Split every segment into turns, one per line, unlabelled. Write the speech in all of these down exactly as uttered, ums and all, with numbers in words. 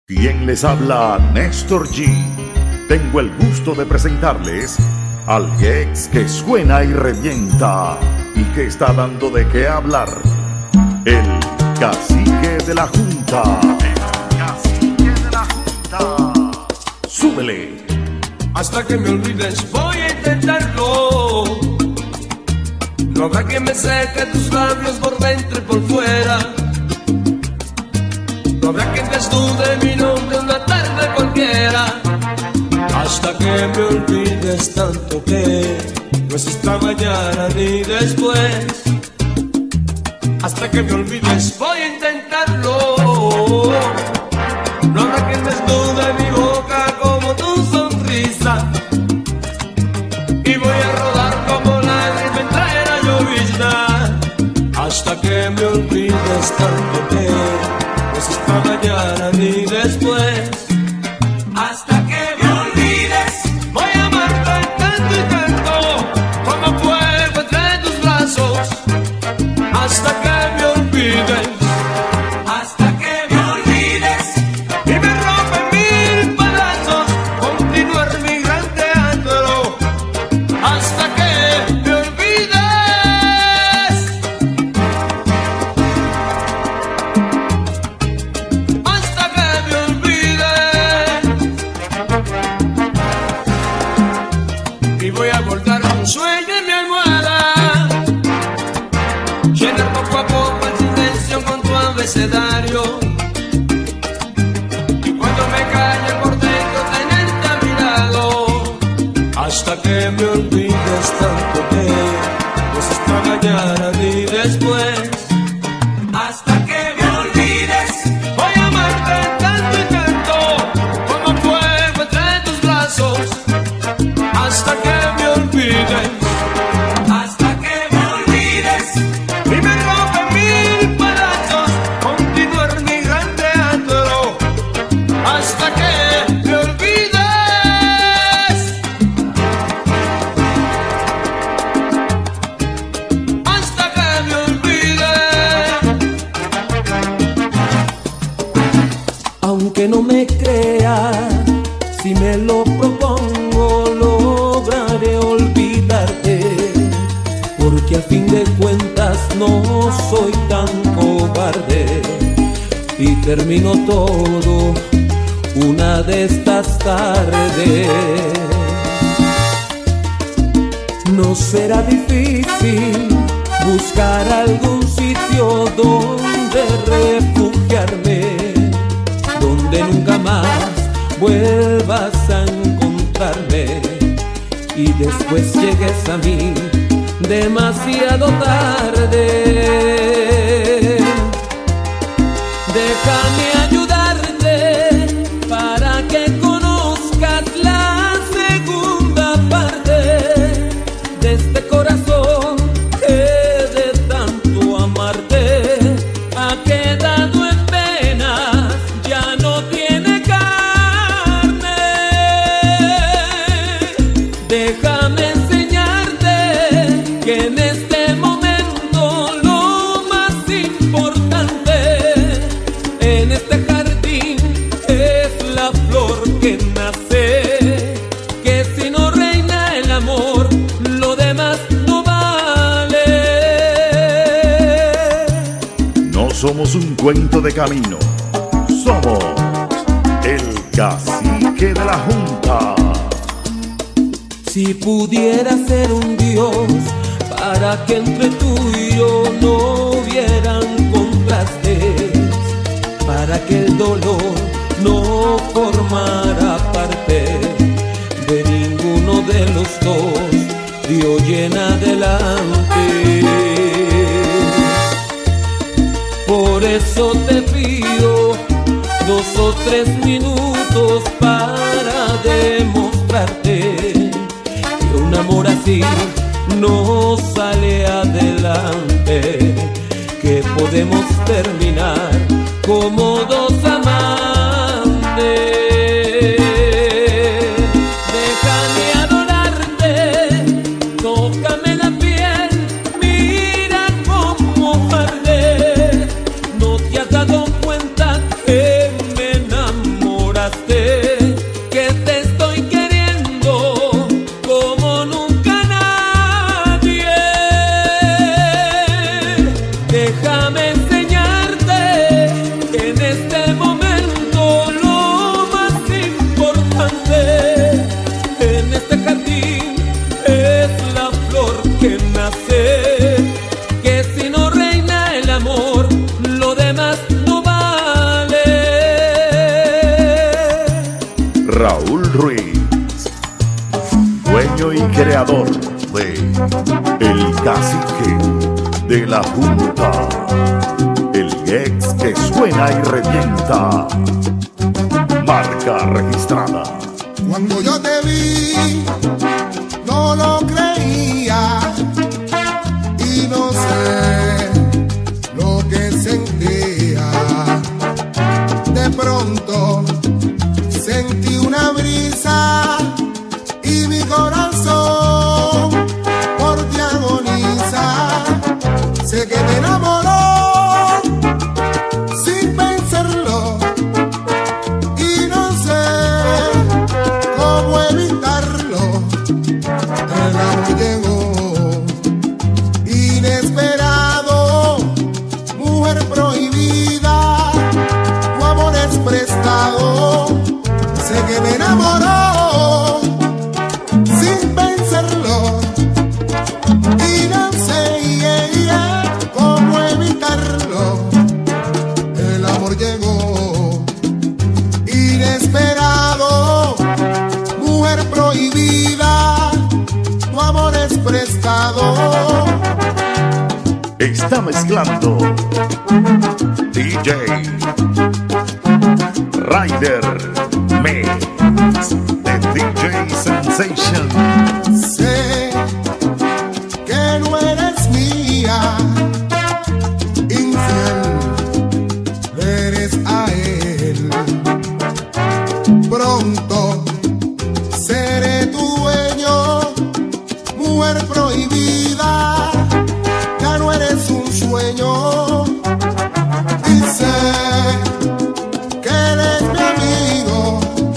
Quien les habla, Néstor G. Tengo el gusto de presentarles al ex que suena y revienta y que está dando de qué hablar. El cacique de la Junta. El cacique de la Junta. Súbele.
Hasta que me olvides voy a intentarlo. No habrá que me seque tus labios por dentro y por fuera. No habrá quien desnude mi nombre una tarde cualquiera. Hasta que me olvides tanto que no es esta mañana ni después. Hasta que me olvides voy a intentarlo. No habrá quien desnude mi boca como tu sonrisa. Y voy a rodar como lágrima entre la llovizna. Hasta que me olvides tanto que no es esta mañana ni después. Hasta que me olvides voy a amarte tanto y tanto como fuego entre tus brazos. Hasta que me olvides, hasta que me olvides y me rompen mil pedazos, continuar mi gran teatro. Hasta que me olvides, hasta que me olvides. Y voy a volcar un sueño en mi almohada, llenar poco a poco el silencio con tu abecedario. Y cuando me calle por dentro tenerte a mi lado. Hasta que me olvides tanto que no es esta mañana ni después. Hasta que me olvides voy a amarte tanto y tanto como fuego entre tus brazos. Hasta que me olvides, hasta que me olvides y me rompen mil pedazos, continuar mi gran teatro. Hasta que me olvides, hasta que me olvides.
Aunque no me creas, si me lo propongo, lograré olvidarte. Porque a fin de cuentas no soy tan cobarde y termino todo una de estas tardes. No será difícil buscar algún sitio donde refugiarme, donde nunca más vuelvas a encontrarme y después llegues a mí demasiado tarde. Déjame ayudarte para que conozcas la segunda parte de este corazón que de tanto amarte ha quedado en penas, ya no tiene carne. Déjame enseñarte que en este momento lo más importante en este jardín es la flor que nace, que si no reina el amor, lo demás no vale.
No somos un cuento de camino. Somos el cacique de la Junta.
Si pudiera ser un Dios para que entre tú y yo no hubieran contrastes, para que el dolor no formara parte de ninguno de los dos, de hoy en adelante. Por eso te pido dos o tres minutos para demostrarte que un amor así no sale adelante, que podemos terminar como dos amantes. Déjame adorarte, tócame la piel, mira cómo arde. No te has dado cuenta que me enamoré.
Raúl Ruiz, dueño y creador de El Cacique de la Junta, el ex que suena y revienta, marca registrada.
Cuando yo te vi, no lo creía y no sé lo que sentía. De pronto sentí una brisa y mi corazón por ti agoniza. Sé que te enamoró sin pensarlo y no sé cómo evitarlo. El amor llegó inesperado, mujer prohibida, tu amor es prestado. Sé que me enamoró sin pensarlo y no sé yeah, yeah, cómo evitarlo. El amor llegó inesperado, mujer prohibida, tu amor es prestado.
Está mezclando D J Ryder Mix de D J Sensation.
Sé que no eres mía, infiel eres a él. Pronto seré tu dueño, mujer prohibida, ya no eres un sueño. Y sé que eres mi amigo,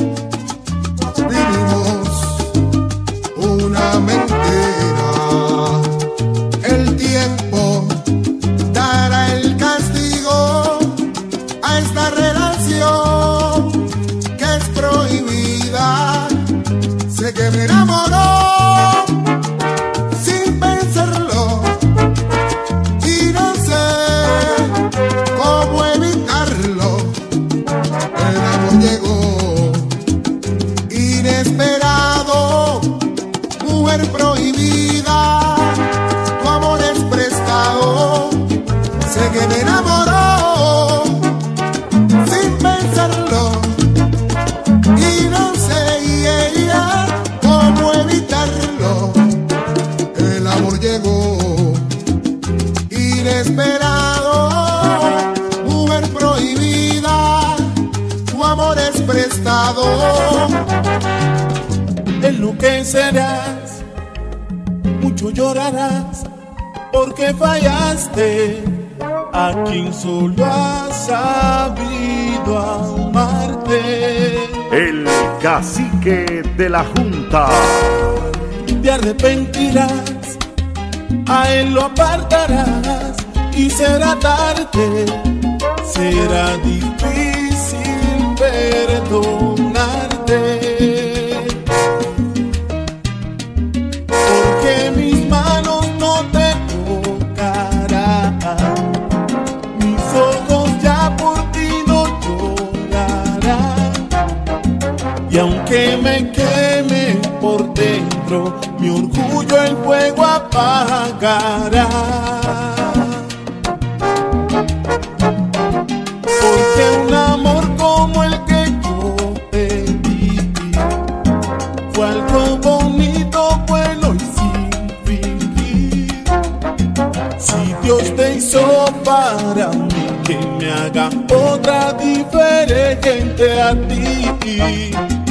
vivimos una mentira. El tiempo dará el castigo a esta relación que es prohibida. Sé que me enamoró sin pensarlo y no sé cómo evitarlo. El amor llegó inesperado, mujer prohibida, tu amor es prestado. Sé que me enamoró sin pensarlo y no sé yeah, yeah, cómo evitarlo. El amor llegó inesperado, mujer prohibida, tu amor es prestado.
Enloquecerás, mucho llorarás, porque fallaste a quien solo ha sabido amarte.
El Cacique de la Junta.
Te arrepentirás, a él lo apartarás y será tarde, será difícil perdonarte. Porque mis manos no te tocarán, mis ojos ya por ti no llorarán. Y aunque me queme por dentro, mi orgullo el fuego apagará. Porque un amor como el que yo te di fue algo bonito, bueno y sin fingir. Si Dios te hizo para mí, que me haga otra diferente a ti.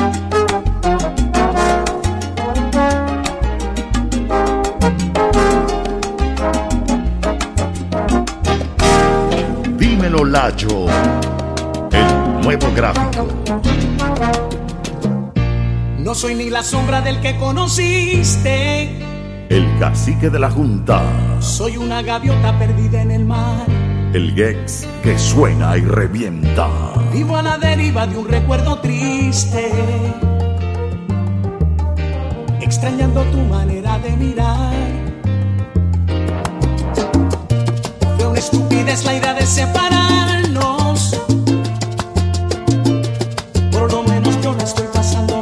Dímelo Lacho, el nuevo gráfico.
No soy ni la sombra del que conociste.
El Cacique de la Junta.
Soy una gaviota perdida en el mar.
El Gex que suena y revienta.
Vivo a la deriva de un recuerdo triste, extrañando tu manera de mirar. Fue una estupidez la idea de separarnos. Por lo menos yo no estoy pasando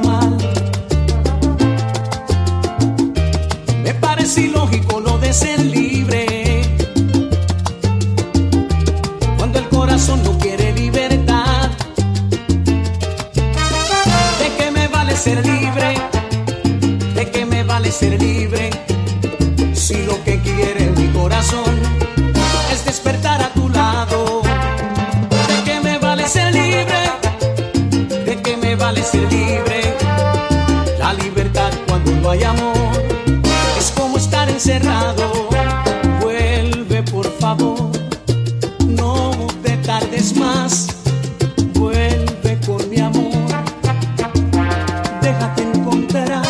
ser libre? ¿De qué me vale ser libre? Si lo que quiere mi corazón es despertar a tu lado. ¿De qué me vale ser libre? ¿De qué me vale ser libre? La libertad cuando no hay amor es como estar encerrado. Vuelve por favor, no te tardes más. Vuelve con mi amor, déjate encontrar.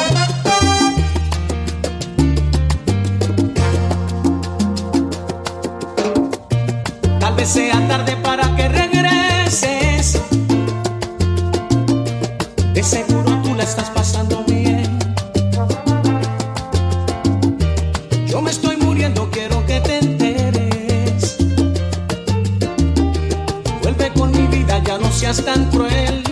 Tal vez sea tarde para que regreses. De seguro tú la estás pasando bien. Yo me estoy muriendo, quiero que te enteres. Vuelve con mi vida, ya no seas tan cruel.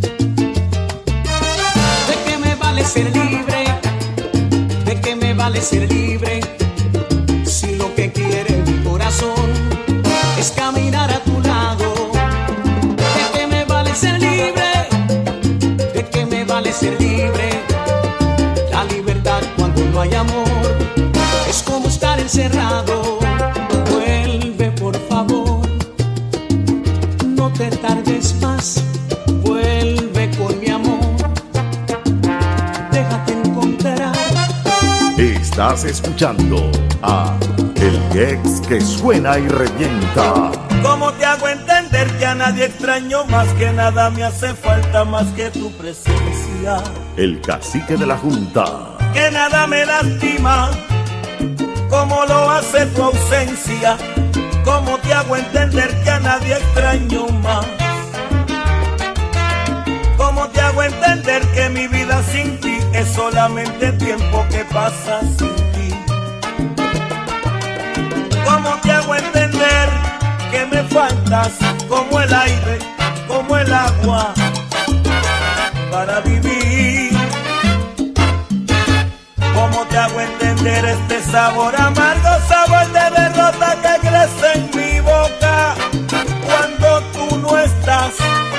¿De qué me vale ser libre? ¿De qué me vale ser libre? Si lo que quiere mi corazón es caminar a tu lado. ¿De qué me vale ser libre? ¿De qué me vale ser libre? La libertad cuando no hay amor es como estar encerrado. Vuelve por favor, no te tardes más. Vuelve con mi amor, déjate encontrar.
Estás escuchando a El Gex que suena y revienta.
¿Cómo te hago entender que a nadie extraño más, que nada me hace falta más que tu presencia?
El cacique de la junta.
Que nada me lastima como lo hace tu ausencia. ¿Cómo te hago entender que a nadie extraño más? ¿Cómo te hago entender que mi vida sin ti es solamente tiempo que pasa sin ti? ¿Cómo te hago entender que me faltas como el aire, como el agua para vivir? ¿Cómo te hago entender este sabor amargo, sabor de derrota que crece en mi boca cuando tú no estás?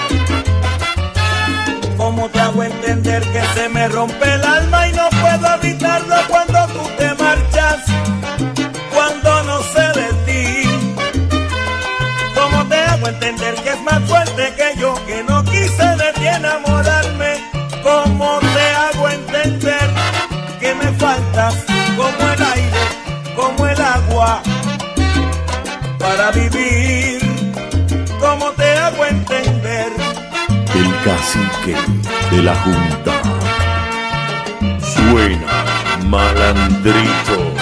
¿Cómo te hago entender que se me rompe el alma y no puedo evitarlo cuando tú te marchas, cuando no sé de ti? ¿Cómo te hago entender que es más fuerte que yo, que no quise de ti enamorarme? ¿Cómo te hago entender que me faltas como el aire, como el agua para vivir? ¿Cómo te hago entender?
El cacique de la junta. Suena malandrito.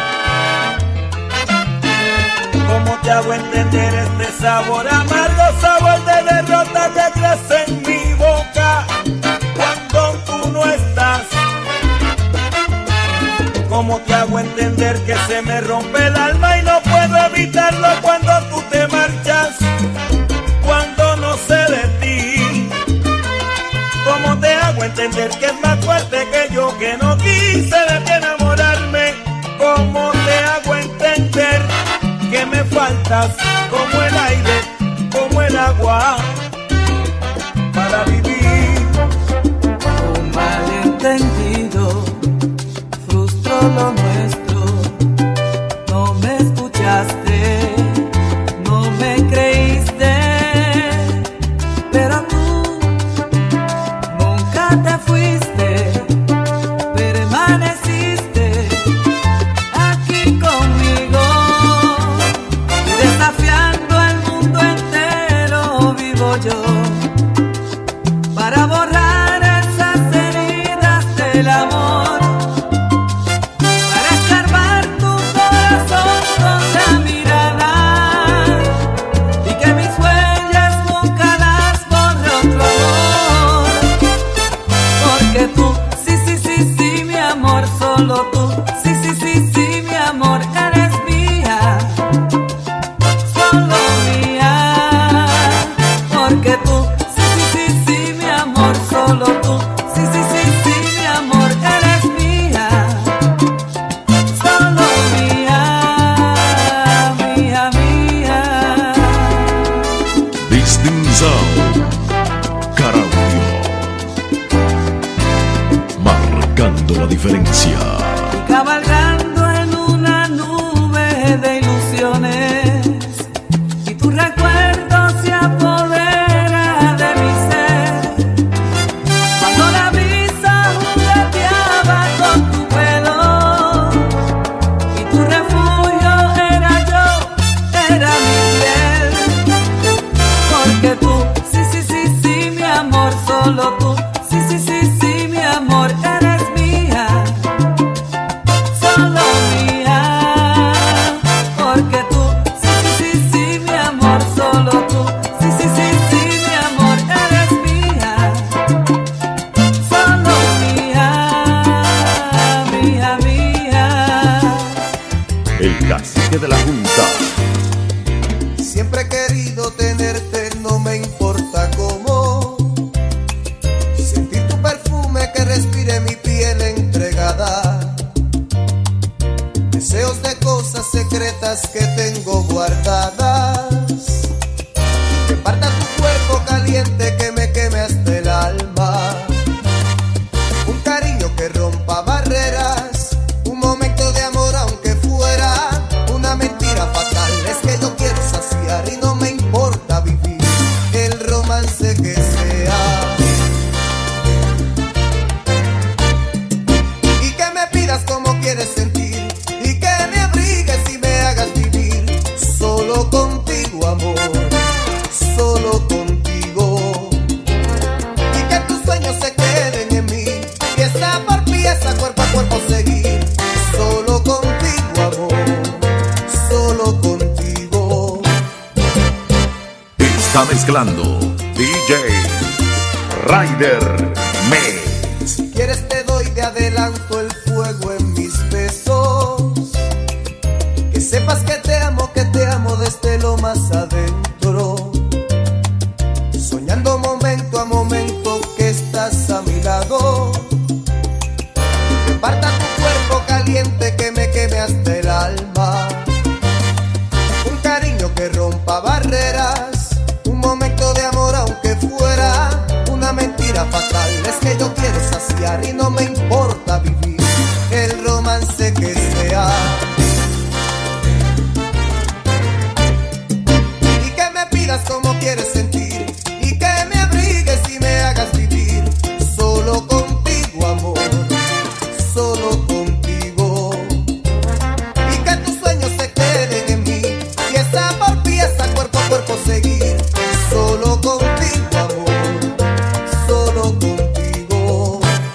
¿Cómo te hago entender este sabor amargo, sabor de derrota que crece en mi boca cuando tú no estás? ¿Cómo te hago entender que se me rompe el alma y no puedo evitarlo cuando tú te marchas, cuando no sé de ti? ¿Cómo te hago entender que es más fuerte que yo, que no quise de ti enamorarme? ¿Cómo te hago entender que me faltas como el aire, como el agua para vivir?
Un malentendido frustró lo nuestro. No me escuchaste, no me creíste, pero tú nunca te fuiste, permaneciste aquí conmigo, desafiando al mundo entero. Vivo yo para borrar esas heridas del amor,
diferencia.
Cabalgando en una nube de ilusiones y tu recuerdo se apodera de mi ser. Cuando la brisa jugueteaba con tu pelo y tu refugio era yo, era mi piel. Porque tú, sí, sí, sí, sí, mi amor, solo tú, sí, sí, sí, sí, mi amor, eres mía. Solo mía, porque tú, sí, sí, sí, sí, mi amor, solo tú, sí, sí, sí, sí, mi amor, eres mía, solo mía, mía, mía.
El cacique de la Junta.
Siempre he querido tenerte, no me importa cómo. Sentir tu perfume que respire mi piel entregada. Deseos de cosas secretas que tengo guardadas. Que parta tu cuerpo caliente que me queme hasta el alma. Un cariño que rompa barreras. Un momento de amor aunque fuera una mentira fatal. Es que yo quiero saciar y no me importa vivir el romance que sea. Y que me pidas como quieres sentir. Y que me abrigues y me hagas vivir. Solo contigo, amor. Solo contigo. Y que tus sueños se queden en mí. Pieza por pieza, cuerpo a cuerpo seguir. Solo contigo, amor. Solo contigo.
Está mezclando D J Ryder Mix.
Si quieres te doy de adelanto el fuego en mis besos. Que sepas que te amo, que te amo desde lo más adentro. Soñando momento a momento que estás a mi lado. Que parta tu cuerpo caliente que me queme hasta el alma. Un cariño que rompa barreras. Un momento de amor aunque fuera una mentira fatal. Es que yo quiero saciar y no me importa vivir el romance que sea. Y que me pidas como quieres sentir. Y que me abrigues y me hagas vivir. Solo contigo, amor. Solo contigo. Y que tus sueños se queden en mí. Pieza por pieza, cuerpo a cuerpo seguir. Solo contigo, amor. Solo contigo.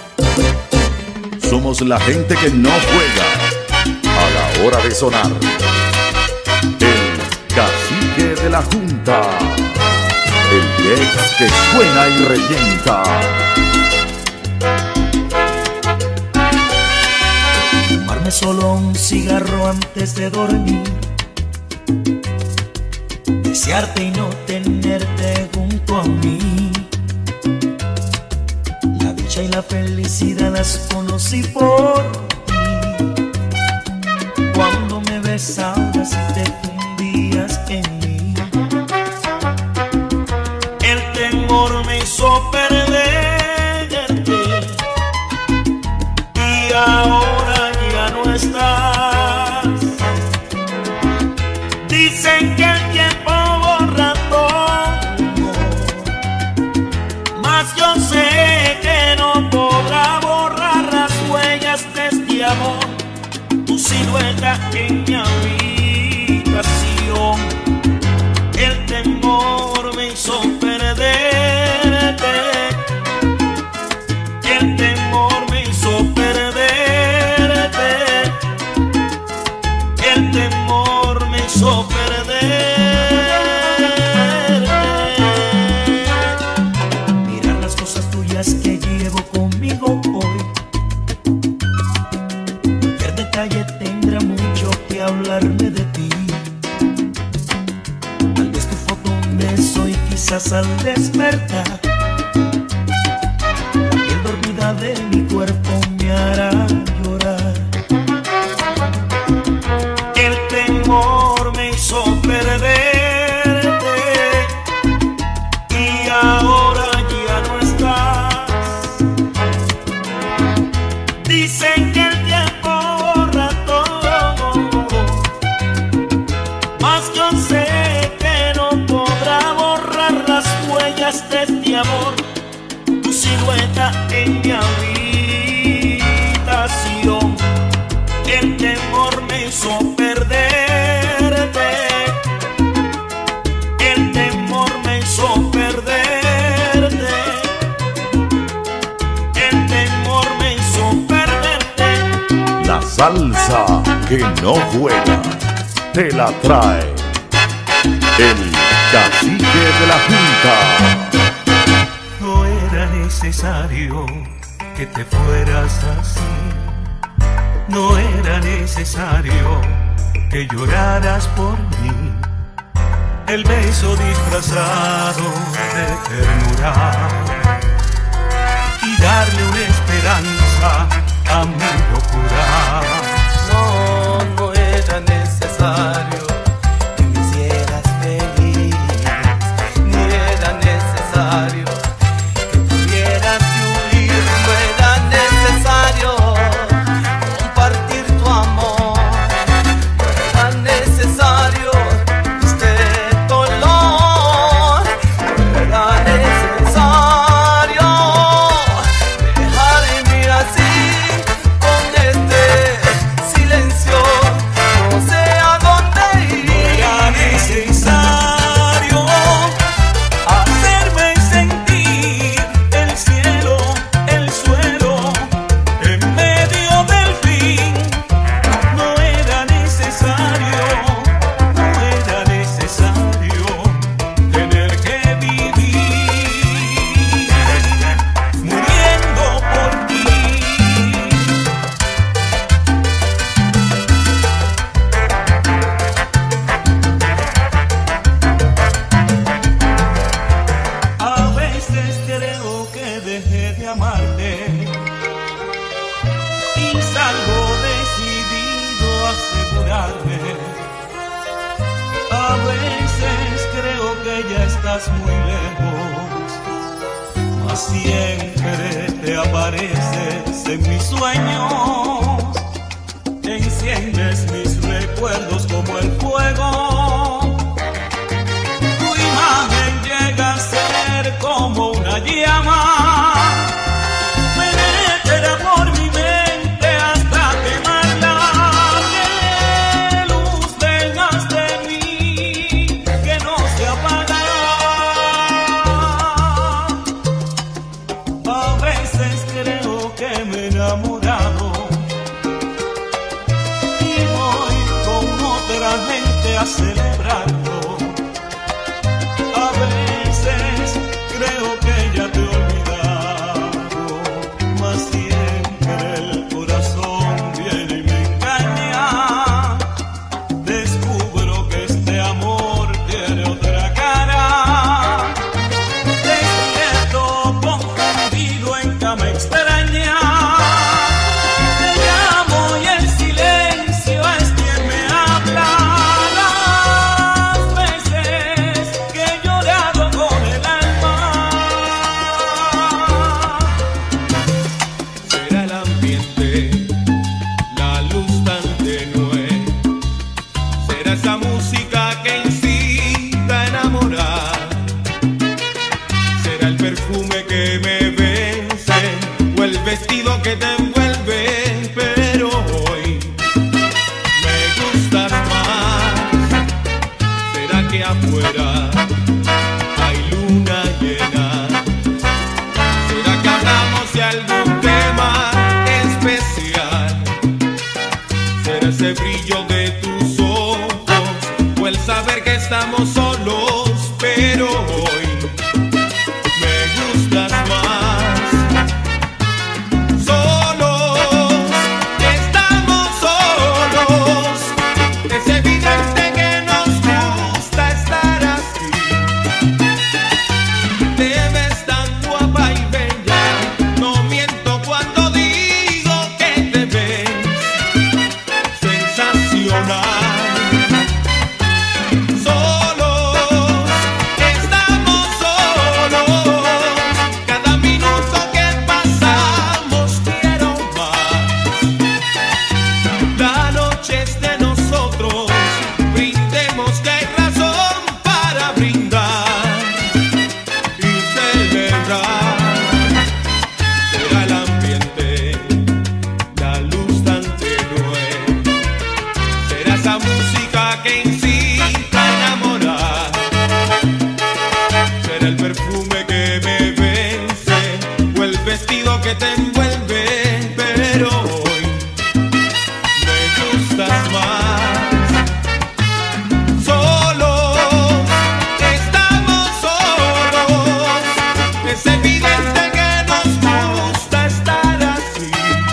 Somos la gente que no juega a la hora de sonar. El cacique de la Junta. El ex que suena y revienta.
Fumarme solo un cigarro antes de dormir. Desearte y no tenerte junto a mí. La dicha y la felicidad las conocí por ti. Cuando me besabas y te fundías en mí. El temor me hizo perderte. Y ahora ya no estás. Dicen que el tiempo borra todo, mas yo sé que no podrá borrar las huellas de este amor. Tu silueta en mi habitación. El temor me hizo perderte. El temor me hizo perderte. El temor me hizo perderte. Mirar las cosas tuyas que llevo conmigo hoy. Cualquier detalle tendrá mucho que hablarme de ti. hizo perderte, el temor me hizo perderte, el temor me hizo perderte.
La salsa que no vuela te la trae el cacique de la Junta.
No era necesario que te fueras así, no era necesario que lloraras por mí. El beso disfrazado de ternura y darle una esperanza a mi locura.
No, no era necesario que me hicieras feliz, ni era necesario que tuvieras que huir, no era necesario compartir tu amor, no era necesario este dolor, no era necesario dejarme así con este silencio, no sé a dónde ir.
Era necesario hacerme sentir el cielo, el suelo, en medio del fin. No era necesario, no era necesario tener que vivir muriendo por ti. A veces creo que dejé de amarte y salgo decidido a asegurarme. A veces creo que ya estás muy lejos, mas siempre te apareces en mis sueños, enciendes mis recuerdos como el fuego. Tu imagen llega a ser como una llama, penetra por mi mente hasta quemarla. ¡Qué luz vengas de mí que no se apagará! A veces creo que me he enamorado y voy con otra gente a celebrarlo. A veces creo que ya te he olvidado, mas siempre el corazón viene y me engaña. Descubro que este amor tiene otra cara. Despierto confundido en cama extraña. Te llamo y el silencio es quien me habla. Las veces que he llorado con el alma. Será el ambiente, la luz tan tenue, será esa música que incita a enamorar, será el perfume que me vence o
que te envuelve, pero hoy me gustas más. Solos, estamos solos, es evidente que nos gusta estar así.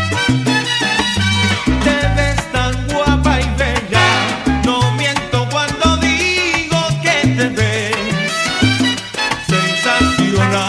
Te ves tan guapa y bella, no miento cuando digo que te ves sensacional.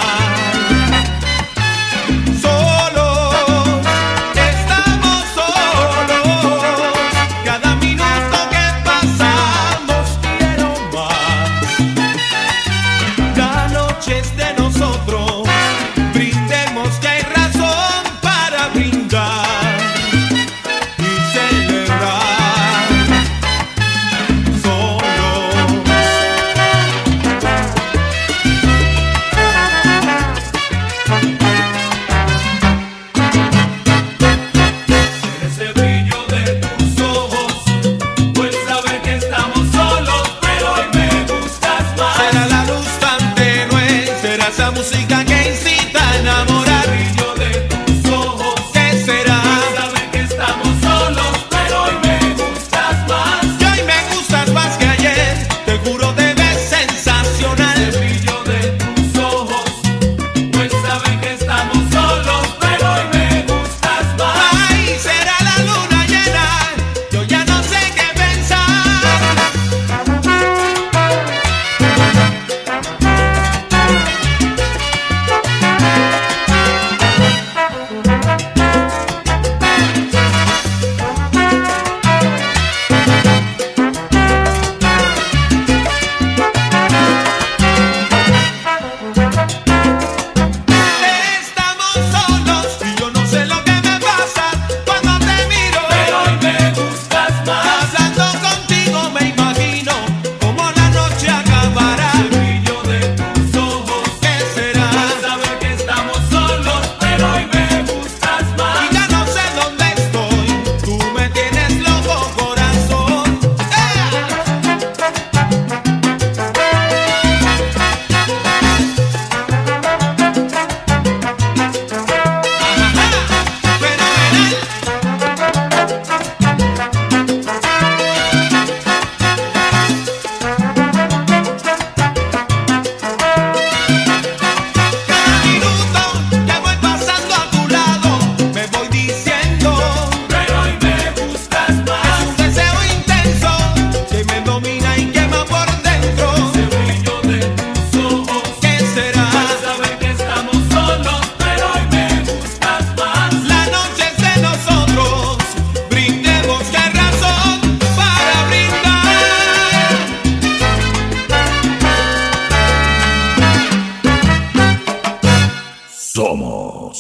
Somos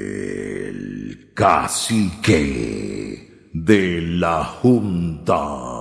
el cacique de la Junta.